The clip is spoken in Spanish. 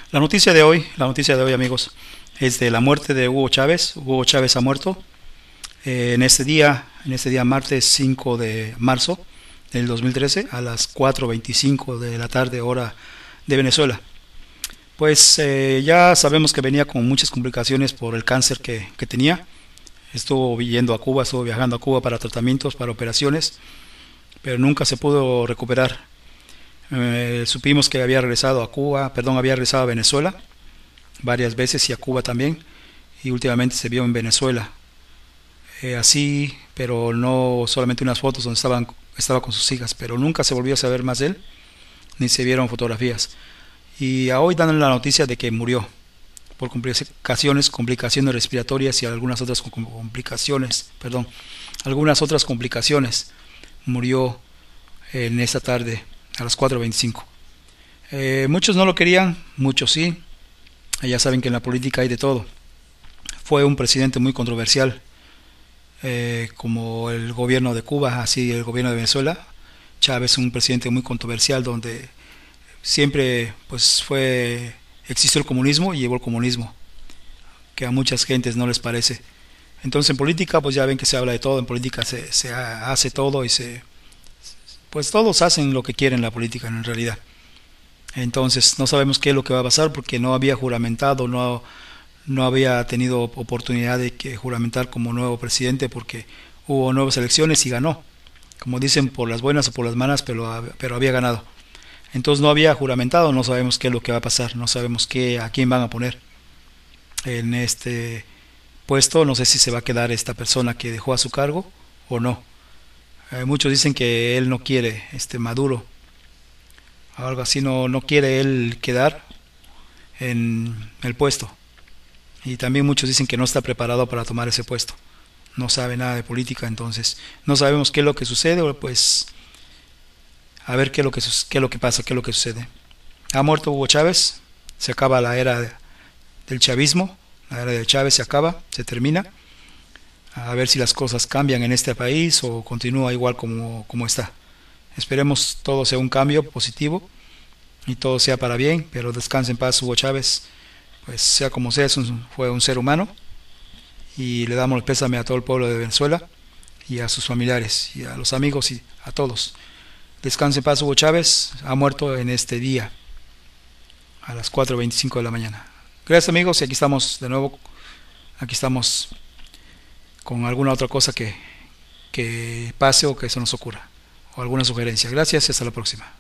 La noticia de hoy, amigos, es de la muerte de Hugo Chávez. Hugo Chávez ha muerto en este día martes 5 de marzo del 2013 a las 4:25 de la tarde hora de Venezuela. Pues ya sabemos que venía con muchas complicaciones por el cáncer que tenía. Estuvo viajando a Cuba para tratamientos, para operaciones, pero nunca se pudo recuperar. Supimos que había regresado a Cuba, perdón, había regresado a Venezuela varias veces y a Cuba también, y últimamente se vio en Venezuela, así, pero no solamente unas fotos donde estaba con sus hijas, pero nunca se volvió a saber más de él, ni se vieron fotografías. Y a hoy dan la noticia de que murió por complicaciones respiratorias y algunas otras complicaciones. Murió en esta tarde a las 4:25. Muchos no lo querían, muchos sí. Ya saben que en la política hay de todo. Fue un presidente muy controversial, como el gobierno de Cuba, así el gobierno de Venezuela. Chávez, un presidente muy controversial, donde siempre existió el comunismo y llevó el comunismo, que a muchas gentes no les parece. Entonces en política pues ya ven que se habla de todo, en política se hace todo pues todos hacen lo que quieren en la política en realidad. Entonces no sabemos qué es lo que va a pasar porque no había juramentado, no había tenido oportunidad de que juramentar como nuevo presidente porque hubo nuevas elecciones y ganó. Como dicen, por las buenas o por las malas, pero había ganado. Entonces no había juramentado, no sabemos qué es lo que va a pasar, no sabemos a quién van a poner en este puesto, no sé si se va a quedar esta persona que dejó a su cargo o no. Muchos dicen que él no quiere, Maduro, algo así, no quiere él quedar en el puesto. Y también muchos dicen que no está preparado para tomar ese puesto. No sabe nada de política, entonces no sabemos qué es lo que sucede, pues a ver qué es lo que pasa, qué es lo que sucede. Ha muerto Hugo Chávez, se acaba la era del chavismo, la era de Chávez se acaba, se termina. A ver si las cosas cambian en este país o continúa igual como está. Esperemos todo sea un cambio positivo y todo sea para bien, pero descanse en paz Hugo Chávez, pues sea como sea, fue un ser humano y le damos el pésame a todo el pueblo de Venezuela y a sus familiares y a los amigos y a todos. Descanse en paz Hugo Chávez, ha muerto en este día a las 4:25 de la mañana. Gracias amigos y aquí estamos de nuevo, aquí estamos con alguna otra cosa que pase o que se nos ocurra o alguna sugerencia. Gracias y hasta la próxima.